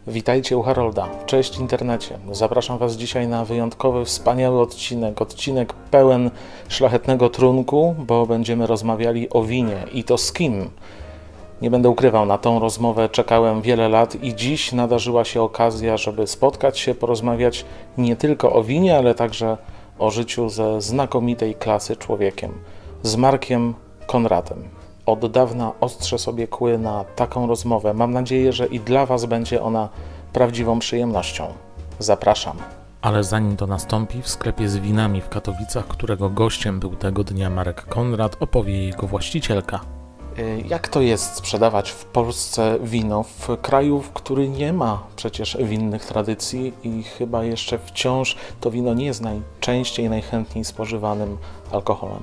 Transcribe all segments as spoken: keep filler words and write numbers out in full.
Witajcie u Harolda. Cześć internecie. Zapraszam Was dzisiaj na wyjątkowy, wspaniały odcinek. Odcinek pełen szlachetnego trunku, bo będziemy rozmawiali o winie. I to z kim? Nie będę ukrywał, na tą rozmowę czekałem wiele lat i dziś nadarzyła się okazja, żeby spotkać się, porozmawiać nie tylko o winie, ale także o życiu ze znakomitej klasy człowiekiem. Z Markiem Konradem. Od dawna ostrzę sobie kły na taką rozmowę. Mam nadzieję, że i dla Was będzie ona prawdziwą przyjemnością. Zapraszam. Ale zanim to nastąpi, w sklepie z winami w Katowicach, którego gościem był tego dnia Marek Konrad, opowie jego właścicielka. Jak to jest sprzedawać w Polsce wino, w kraju, który nie ma przecież winnych tradycji i chyba jeszcze wciąż to wino nie jest najczęściej, najchętniej spożywanym alkoholem?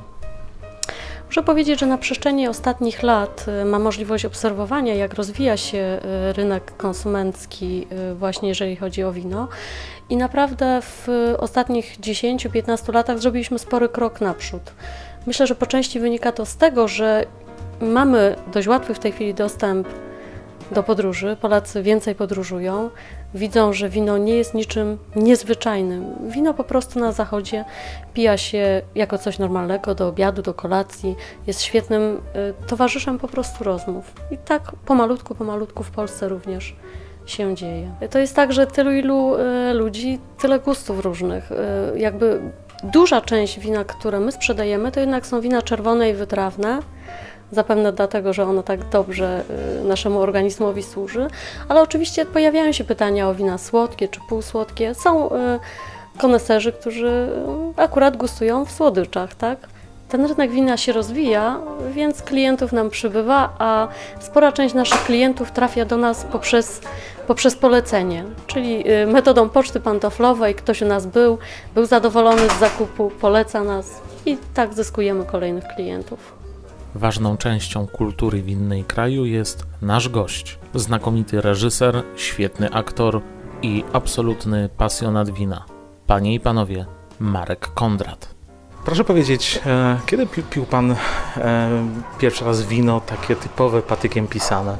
Muszę powiedzieć, że na przestrzeni ostatnich lat mam możliwość obserwowania, jak rozwija się rynek konsumencki właśnie jeżeli chodzi o wino i naprawdę w ostatnich dziesięciu piętnastu latach zrobiliśmy spory krok naprzód. Myślę, że po części wynika to z tego, że mamy dość łatwy w tej chwili dostęp do podróży. Polacy więcej podróżują, widzą, że wino nie jest niczym niezwyczajnym. Wino po prostu na zachodzie pija się jako coś normalnego do obiadu, do kolacji. Jest świetnym y, towarzyszem po prostu rozmów. I tak pomalutku, pomalutku w Polsce również się dzieje. To jest tak, że tylu ilu y, ludzi, tyle gustów różnych. Y, jakby duża część wina, które my sprzedajemy, to jednak są wina czerwone i wytrawne. Zapewne dlatego, że ono tak dobrze naszemu organizmowi służy, ale oczywiście pojawiają się pytania o wina słodkie czy półsłodkie. Są koneserzy, którzy akurat gustują w słodyczach, tak? Ten rynek wina się rozwija, więc klientów nam przybywa, a spora część naszych klientów trafia do nas poprzez, poprzez polecenie, czyli metodą poczty pantoflowej. Ktoś u nas był, był zadowolony z zakupu, poleca nas i tak zyskujemy kolejnych klientów. Ważną częścią kultury winnej kraju jest nasz gość. Znakomity reżyser, świetny aktor i absolutny pasjonat wina. Panie i panowie, Marek Konrad. Proszę powiedzieć, e, kiedy pi pił Pan e, pierwszy raz wino takie typowe, patykiem pisane?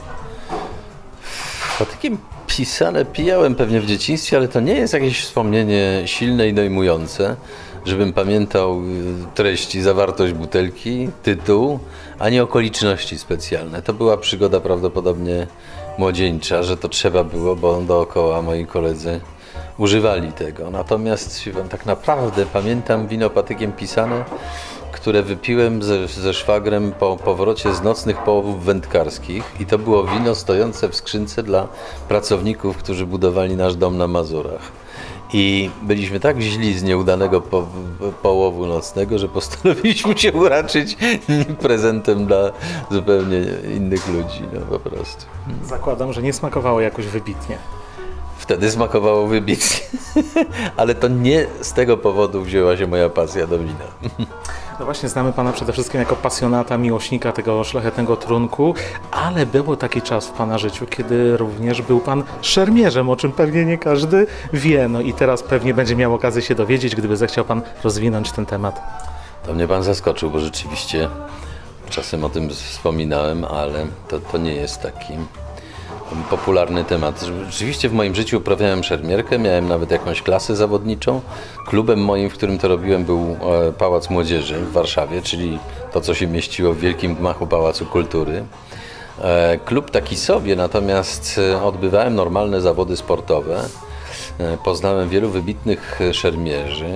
Patykiem pisane pijałem pewnie w dzieciństwie, ale to nie jest jakieś wspomnienie silne i dojmujące, żebym pamiętał treści, zawartość butelki, tytuł, a nie okoliczności specjalne. To była przygoda prawdopodobnie młodzieńcza, że to trzeba było, bo dookoła moi koledzy używali tego. Natomiast tak naprawdę pamiętam wino patykiem pisane, które wypiłem ze, ze szwagrem po powrocie z nocnych połowów wędkarskich i to było wino stojące w skrzynce dla pracowników, którzy budowali nasz dom na Mazurach. I byliśmy tak źli z nieudanego po, połowu nocnego, że postanowiliśmy się uraczyć prezentem dla zupełnie innych ludzi, no po prostu. Zakładam, że nie smakowało jakoś wybitnie. Wtedy smakowało wybitnie, ale to nie z tego powodu wzięła się moja pasja do wina. No właśnie, znamy Pana przede wszystkim jako pasjonata, miłośnika tego szlachetnego trunku, ale był taki czas w Pana życiu, kiedy również był Pan szermierzem, o czym pewnie nie każdy wie. No i teraz pewnie będzie miał okazję się dowiedzieć, gdyby zechciał Pan rozwinąć ten temat. To mnie Pan zaskoczył, bo rzeczywiście czasem o tym wspominałem, ale to, to nie jest taki popularny temat. Rzeczywiście w moim życiu uprawiałem szermierkę, miałem nawet jakąś klasę zawodniczą. Klubem moim, w którym to robiłem, był Pałac Młodzieży w Warszawie, czyli to, co się mieściło w wielkim gmachu Pałacu Kultury. Klub taki sobie, natomiast odbywałem normalne zawody sportowe. Poznałem wielu wybitnych szermierzy.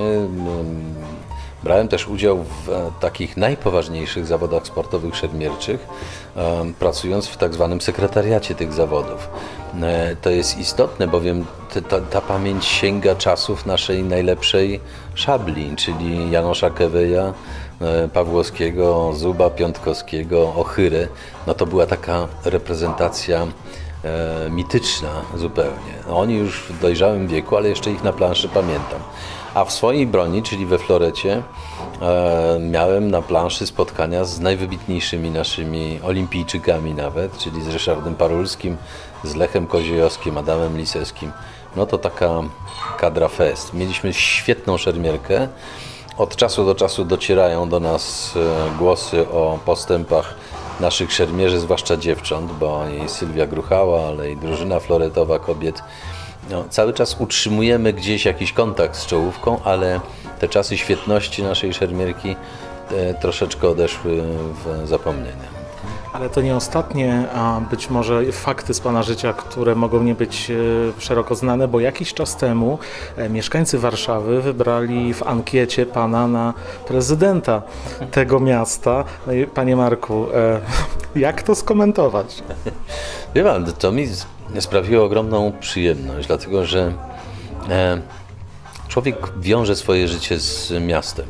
Brałem też udział w takich najpoważniejszych zawodach sportowych szermierczych, pracując w tak zwanym sekretariacie tych zawodów. To jest istotne, bowiem ta, ta pamięć sięga czasów naszej najlepszej szabli, czyli Janosza Keweja, Pawłowskiego, Zuba, Piątkowskiego, Ochyry. No to była taka reprezentacja e, mityczna zupełnie. Oni już w dojrzałym wieku, ale jeszcze ich na planszy pamiętam. A w swojej broni, czyli we florecie, e, miałem na planszy spotkania z najwybitniejszymi naszymi olimpijczykami nawet, czyli z Ryszardem Parulskim, z Lechem Koziejowskim, Adamem Lisewskim. No to taka kadra fest. Mieliśmy świetną szermierkę. Od czasu do czasu docierają do nas głosy o postępach naszych szermierzy, zwłaszcza dziewcząt, bo i Sylwia Gruchała, ale i drużyna floretowa kobiet. No, cały czas utrzymujemy gdzieś jakiś kontakt z czołówką, ale te czasy świetności naszej szermierki e, troszeczkę odeszły w zapomnienie. Ale to nie ostatnie, a być może fakty z Pana życia, które mogą nie być szeroko znane, bo jakiś czas temu mieszkańcy Warszawy wybrali w ankiecie Pana na prezydenta tego miasta. No i Panie Marku, jak to skomentować? Wie Pan, to mi sprawiło ogromną przyjemność, dlatego że człowiek wiąże swoje życie z miastem.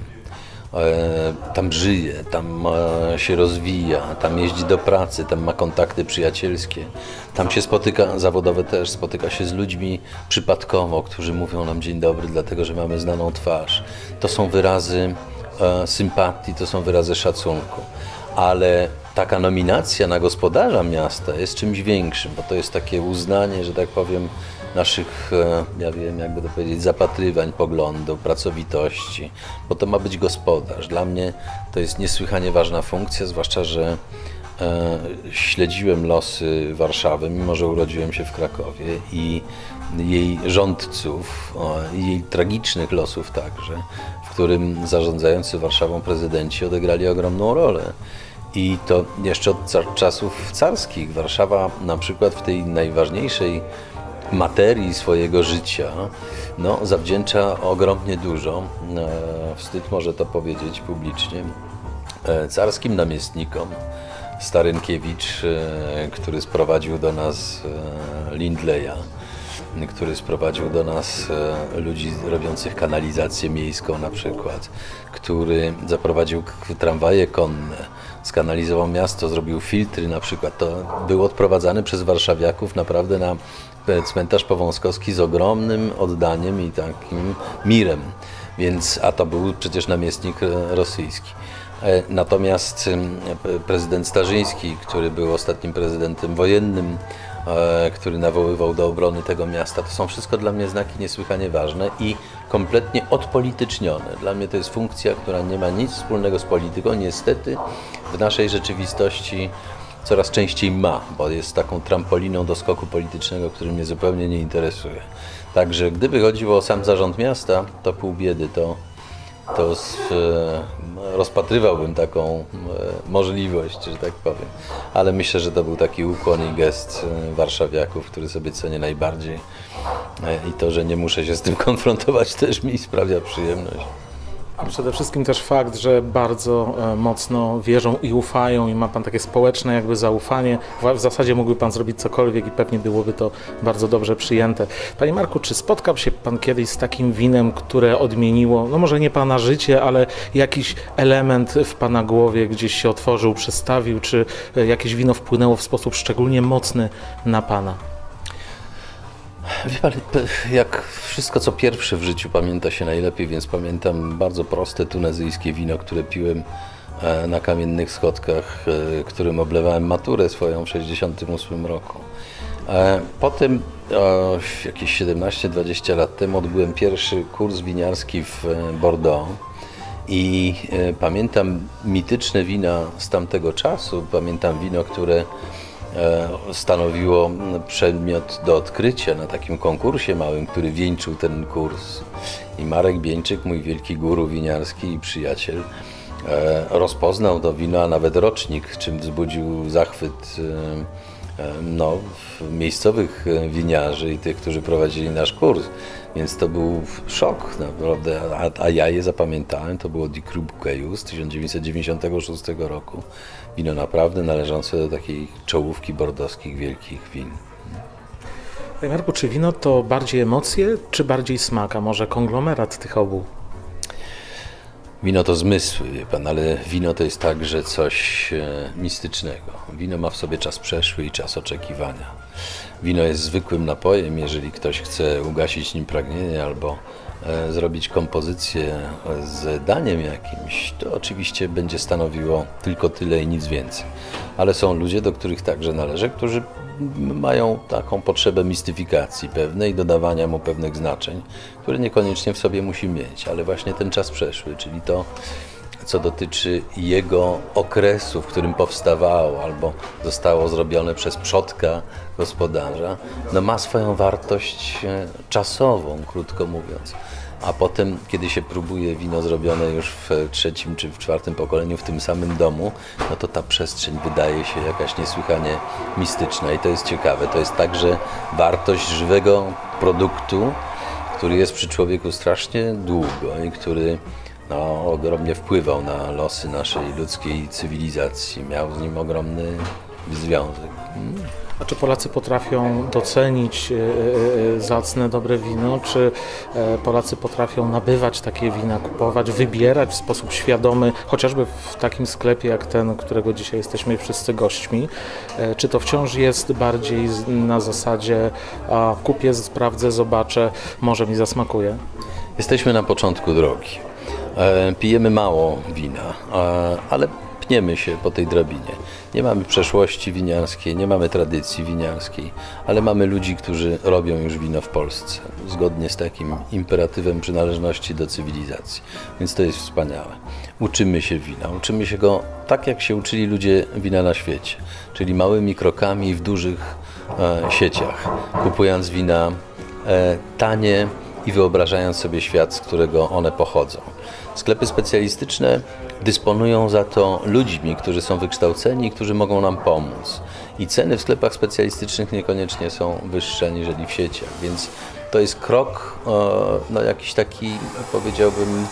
Tam żyje, tam się rozwija, tam jeździ do pracy, tam ma kontakty przyjacielskie, tam się spotyka, zawodowe też, spotyka się z ludźmi przypadkowo, którzy mówią nam dzień dobry, dlatego że mamy znaną twarz. To są wyrazy sympatii, to są wyrazy szacunku, ale taka nominacja na gospodarza miasta jest czymś większym, bo to jest takie uznanie, że tak powiem, naszych, ja wiem, jakby to powiedzieć, zapatrywań, poglądów, pracowitości, bo to ma być gospodarz. Dla mnie to jest niesłychanie ważna funkcja, zwłaszcza, że e, śledziłem losy Warszawy, mimo że urodziłem się w Krakowie, i jej rządców, o, i jej tragicznych losów także, w którym zarządzający Warszawą prezydenci odegrali ogromną rolę. I to jeszcze od czasów carskich. Warszawa na przykład w tej najważniejszej materii swojego życia no, zawdzięcza ogromnie dużo, e, wstyd może to powiedzieć publicznie, e, carskim namiestnikom. Starynkiewicz, e, który sprowadził do nas e, Lindleya, który sprowadził do nas e, ludzi robiących kanalizację miejską na przykład, który zaprowadził tramwaje konne, skanalizował miasto, zrobił filtry na przykład. To był odprowadzany przez warszawiaków naprawdę na cmentarz Powązkowski z ogromnym oddaniem i takim mirem, więc, a to był przecież namiestnik rosyjski. Natomiast prezydent Starzyński, który był ostatnim prezydentem wojennym, który nawoływał do obrony tego miasta, to są wszystko dla mnie znaki niesłychanie ważne i kompletnie odpolitycznione. Dla mnie to jest funkcja, która nie ma nic wspólnego z polityką. Niestety w naszej rzeczywistości coraz częściej ma, bo jest taką trampoliną do skoku politycznego, który mnie zupełnie nie interesuje. Także gdyby chodziło o sam zarząd miasta, to pół biedy, to, to z, e, rozpatrywałbym taką e, możliwość, że tak powiem. Ale myślę, że to był taki ukłon i gest e, warszawiaków, który sobie cenię najbardziej. E, I to, że nie muszę się z tym konfrontować, też mi sprawia przyjemność. A przede wszystkim też fakt, że bardzo e, mocno wierzą i ufają i ma Pan takie społeczne jakby zaufanie. W, w zasadzie mógłby Pan zrobić cokolwiek i pewnie byłoby to bardzo dobrze przyjęte. Panie Marku, czy spotkał się Pan kiedyś z takim winem, które odmieniło, no może nie Pana życie, ale jakiś element w Pana głowie gdzieś się otworzył, przestawił, czy e, jakieś wino wpłynęło w sposób szczególnie mocny na Pana? Wie Pan, jak wszystko co pierwsze w życiu pamięta się najlepiej, więc pamiętam bardzo proste tunezyjskie wino, które piłem na kamiennych schodkach, którym oblewałem maturę swoją w sześćdziesiątym ósmym roku. Potem, jakieś siedemnaście dwadzieścia lat temu, odbyłem pierwszy kurs winiarski w Bordeaux i pamiętam mityczne wina z tamtego czasu, pamiętam wino, które stanowiło przedmiot do odkrycia na takim konkursie małym, który wieńczył ten kurs. I Marek Bieńczyk, mój wielki guru winiarski i przyjaciel, rozpoznał to wino, a nawet rocznik, czym wzbudził zachwyt no, miejscowych winiarzy i tych, którzy prowadzili nasz kurs. Więc to był szok naprawdę, a, a ja je zapamiętałem. To było Die Cru Bouteille z tysiąc dziewięćset dziewięćdziesiątego szóstego roku. Wino naprawdę należące do takiej czołówki bordowskich wielkich win. Panie Marku, czy wino to bardziej emocje, czy bardziej smak, a może konglomerat tych obu? Wino to zmysły, wie Pan, ale wino to jest także coś e, mistycznego. Wino ma w sobie czas przeszły i czas oczekiwania. Wino jest zwykłym napojem, jeżeli ktoś chce ugasić nim pragnienie albo e, zrobić kompozycję z daniem jakimś, to oczywiście będzie stanowiło tylko tyle i nic więcej. Ale są ludzie, do których także należy, którzy mają taką potrzebę mistyfikacji pewnej, dodawania mu pewnych znaczeń, które niekoniecznie w sobie musi mieć, ale właśnie ten czas przeszły, czyli to co dotyczy jego okresu, w którym powstawało albo zostało zrobione przez przodka gospodarza, no ma swoją wartość czasową, krótko mówiąc. A potem, kiedy się próbuje wino zrobione już w trzecim czy w czwartym pokoleniu w tym samym domu, no to ta przestrzeń wydaje się jakaś niesłychanie mistyczna i to jest ciekawe. To jest także wartość żywego produktu, który jest przy człowieku strasznie długo i który no, ogromnie wpływał na losy naszej ludzkiej cywilizacji. Miał z nim ogromny związek. Hmm. A czy Polacy potrafią docenić zacne, dobre wino? Czy Polacy potrafią nabywać takie wina, kupować, wybierać w sposób świadomy, chociażby w takim sklepie jak ten, którego dzisiaj jesteśmy wszyscy gośćmi? Czy to wciąż jest bardziej na zasadzie a, kupię, sprawdzę, zobaczę, może mi zasmakuje? Jesteśmy na początku drogi. E, pijemy mało wina, e, ale pniemy się po tej drabinie. Nie mamy przeszłości winiarskiej, nie mamy tradycji winiarskiej, ale mamy ludzi, którzy robią już wino w Polsce, zgodnie z takim imperatywem przynależności do cywilizacji. Więc to jest wspaniałe. Uczymy się wina, uczymy się go tak, jak się uczyli ludzie wina na świecie, czyli małymi krokami w dużych e, sieciach, kupując wina e, tanie i wyobrażając sobie świat, z którego one pochodzą. Sklepy specjalistyczne dysponują za to ludźmi, którzy są wykształceni i którzy mogą nam pomóc. I ceny w sklepach specjalistycznych niekoniecznie są wyższe aniżeli w sieciach, więc to jest krok, no jakiś taki, powiedziałbym,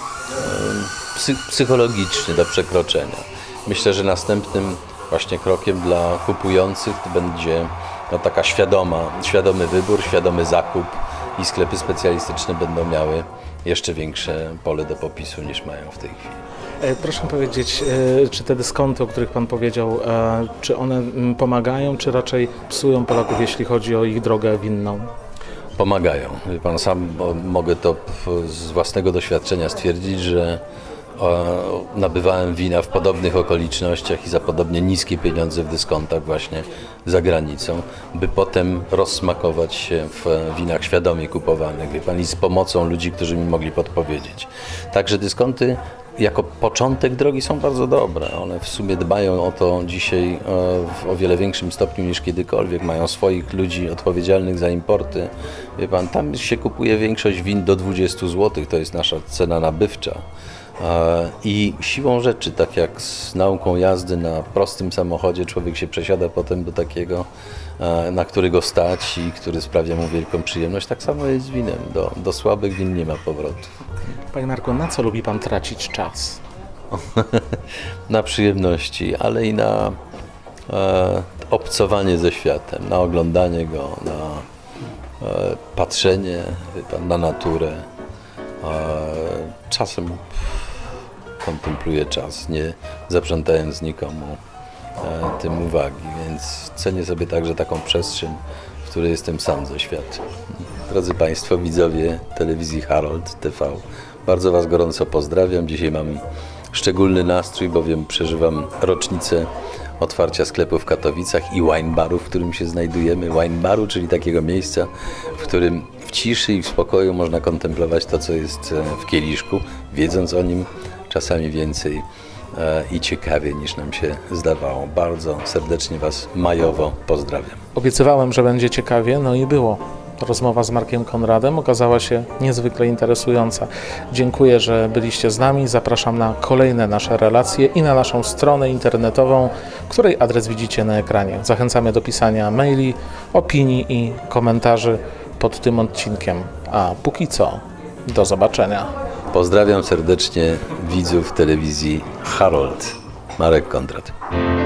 psychologiczny do przekroczenia. Myślę, że następnym właśnie krokiem dla kupujących to będzie no, taka świadoma, świadomy wybór, świadomy zakup i sklepy specjalistyczne będą miały jeszcze większe pole do popisu niż mają w tej chwili. Proszę powiedzieć, czy te dyskonty, o których Pan powiedział, czy one pomagają, czy raczej psują Polaków, jeśli chodzi o ich drogę winną? Pomagają. Wie Pan, sam mogę to z własnego doświadczenia stwierdzić, że nabywałem wina w podobnych okolicznościach i za podobnie niskie pieniądze w dyskontach właśnie za granicą, by potem rozsmakować się w winach świadomie kupowanych, wie Pan, i z pomocą ludzi, którzy mi mogli podpowiedzieć. Także dyskonty jako początek drogi są bardzo dobre. One w sumie dbają o to dzisiaj w o wiele większym stopniu niż kiedykolwiek. Mają swoich ludzi odpowiedzialnych za importy. Wie Pan, tam się kupuje większość win do dwudziestu złotych, to jest nasza cena nabywcza. I siłą rzeczy, tak jak z nauką jazdy na prostym samochodzie, człowiek się przesiada potem do takiego, na którego stać i który sprawia mu wielką przyjemność, tak samo jest z winem. Do, do słabych win nie ma powrotu. Panie Marku, na co lubi Pan tracić czas? Na przyjemności, ale i na e, obcowanie ze światem, na oglądanie go, na e, patrzenie, wie Pan, na naturę. E, czasem kontempluję czas, nie zaprzątając nikomu e, tym uwagi, więc cenię sobie także taką przestrzeń, w której jestem sam ze światem. Drodzy Państwo, widzowie telewizji Harold T V, bardzo Was gorąco pozdrawiam. Dzisiaj mam szczególny nastrój, bowiem przeżywam rocznicę otwarcia sklepu w Katowicach i wine baru, w którym się znajdujemy. Wine baru, czyli takiego miejsca, w którym w ciszy i w spokoju można kontemplować to, co jest w kieliszku, wiedząc o nim czasami więcej e, i ciekawie niż nam się zdawało. Bardzo serdecznie Was majowo pozdrawiam. Obiecywałem, że będzie ciekawie, no i było. Rozmowa z Markiem Konradem okazała się niezwykle interesująca. Dziękuję, że byliście z nami. Zapraszam na kolejne nasze relacje i na naszą stronę internetową, której adres widzicie na ekranie. Zachęcamy do pisania maili, opinii i komentarzy pod tym odcinkiem. A póki co, do zobaczenia. Pozdrawiam serdecznie widzów telewizji Harold. Marek Konrad.